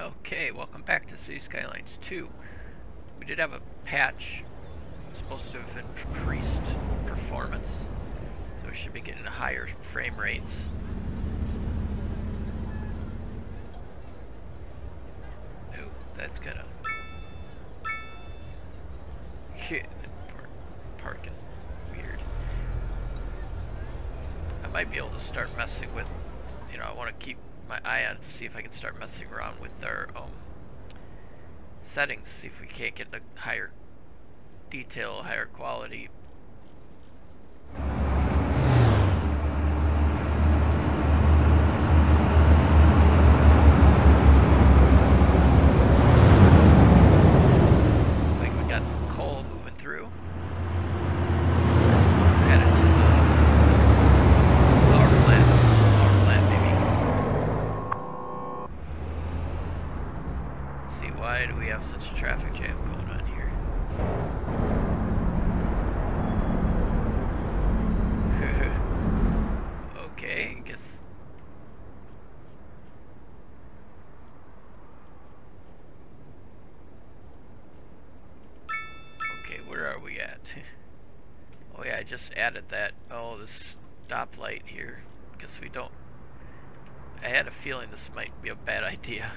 Okay, welcome back to City Skylines 2. We did have a patch supposed to have increased performance, so we should be getting higher frame rates. Ooh, that's gonna hit parking weird. I might be able to start messing with, I want to keep my eye on it to see if I can start messing around with our settings, see if we can't get a higher detail, higher quality. Looks like we got some coal moving through. Headed to the power plant maybe. Let's see, why do we have such a traffic jam going on here? Okay, I guess. Okay, where are we at? Oh yeah, I just added that. Oh, this stoplight here. Guess we don't. I had a feeling this might be a bad idea.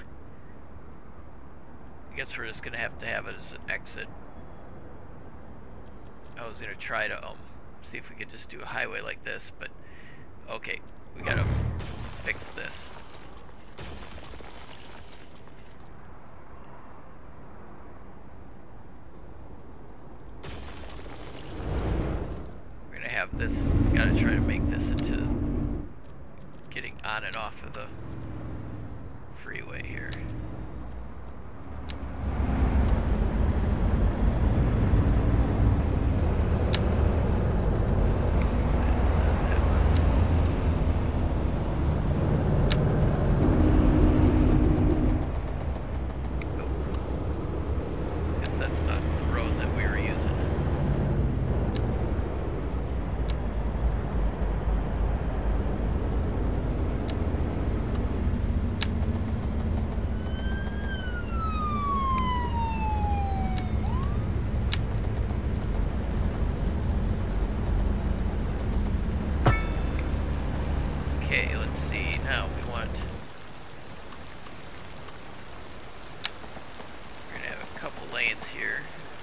I guess we're just gonna have to have it as an exit. I was gonna try to see if we could just do a highway like this, but okay, we gotta fix this. We're gonna have this, we gotta try to make this into getting on and off of the freeway here. Okay, let's see, now we want, we're going to have a couple lanes here.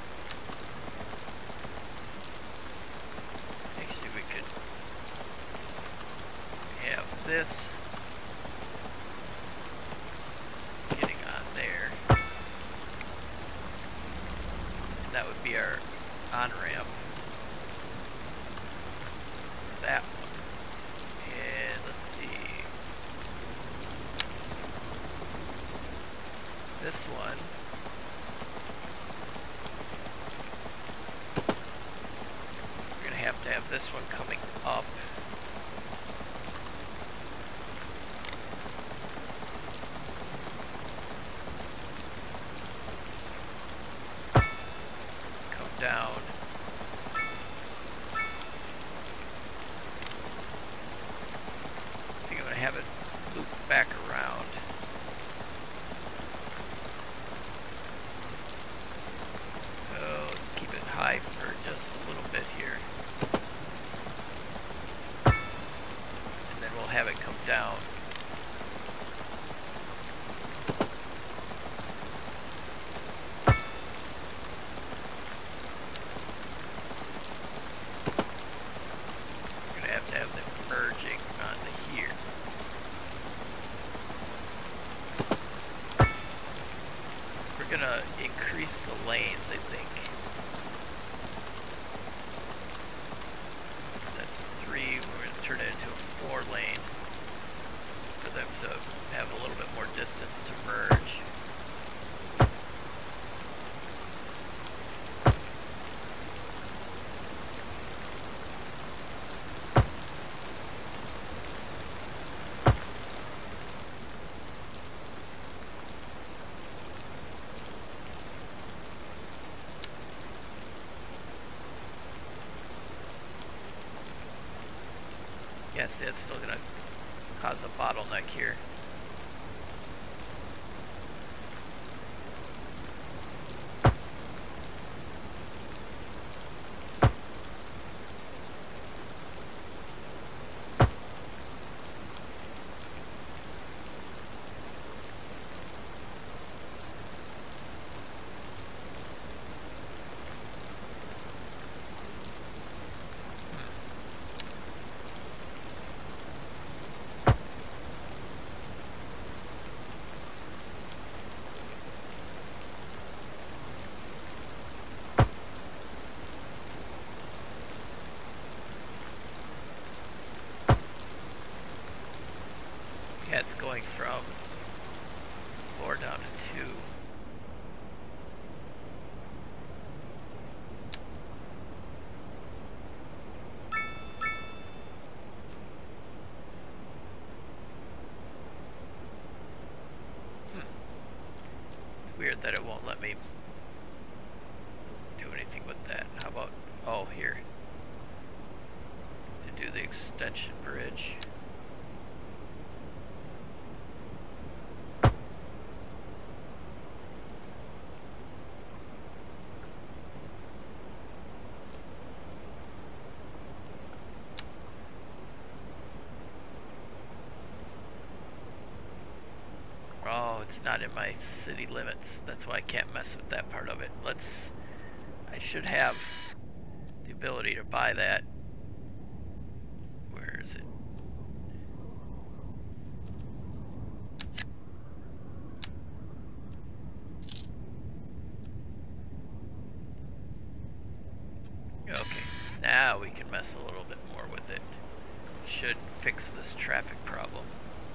Actually, we could have this getting on there. And that would be our on-ramp. That one. And let's see. This one. We're gonna have to have this one coming up. Come down. I think I'm gonna have it loop back around. Oh, let's keep it high for just a little bit here. And then we'll have it come down. We're gonna have to have them merging onto here. We're gonna increase the lanes, I think. That's a 3, we're gonna turn it into a 4 lane for them to have a little bit more distance to merge. Yes, it's still gonna cause a bottleneck here. weird that it won't let me do anything with that. How about, oh, here. To do the extension bridge. It's not in my city limits. That's why I can't mess with that part of it. I should have the ability to buy that. Where is it? Okay, now we can mess a little bit more with it. Should fix this traffic problem.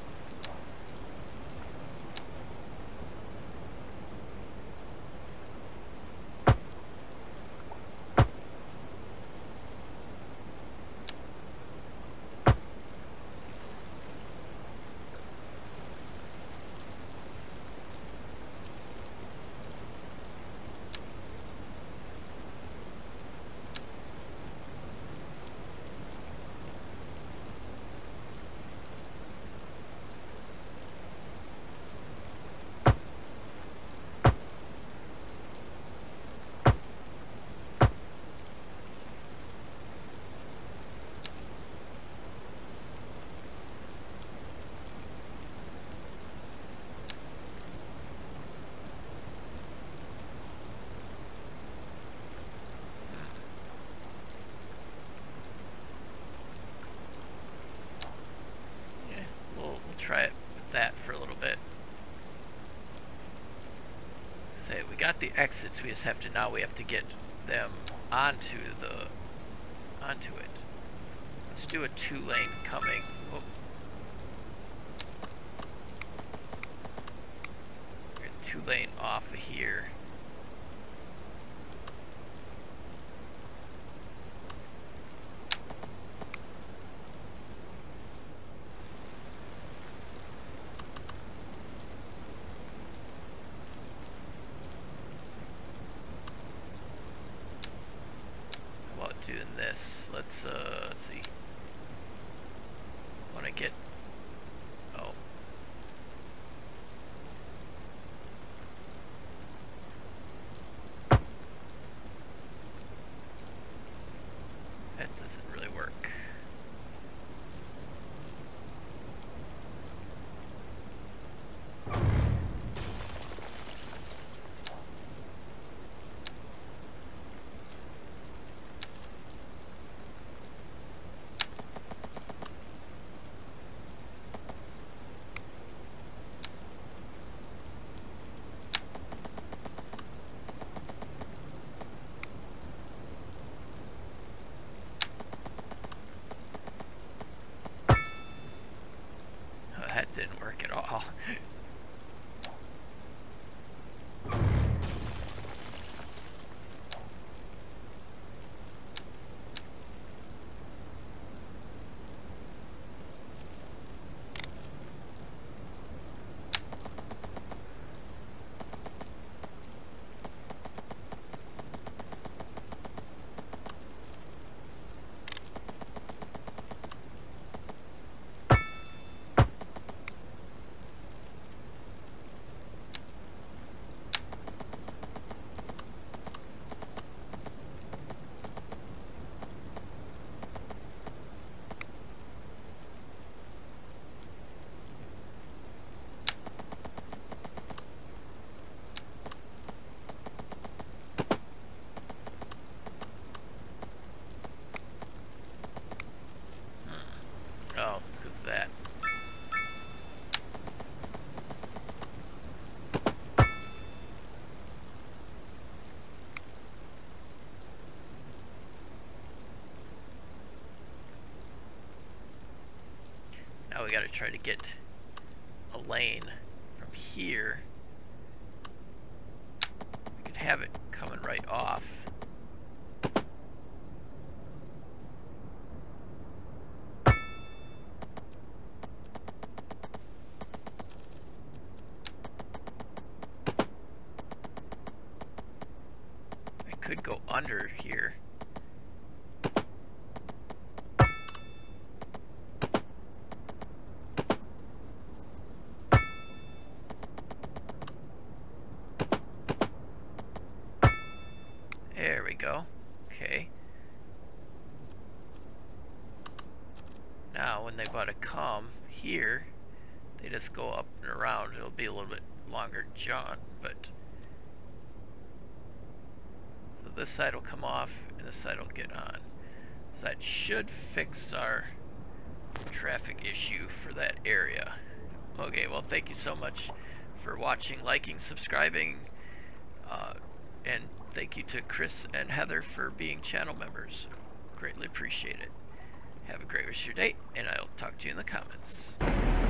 Try it with that for a little bit. Say we got the exits, we just have to now get them onto it. Let's do a 2-lane coming. Oh. We're 2-lane off of here. Doing this, let's see. Want to get, oh, that doesn't really work. That didn't work at all. Oh, it's because of that. Now we gotta try to get a lane from here. We could have it coming right off. could go under here. There we go. Okay. Now when they want to come here, they just go up and around. It'll be a little bit longer jaunt, but so this side will come off and this side will get on. So that should fix our traffic issue for that area. Okay, well, thank you so much for watching, liking, subscribing, and thank you to Chris and Heather for being channel members. Greatly appreciate it. Have a great rest of your day, and I'll talk to you in the comments.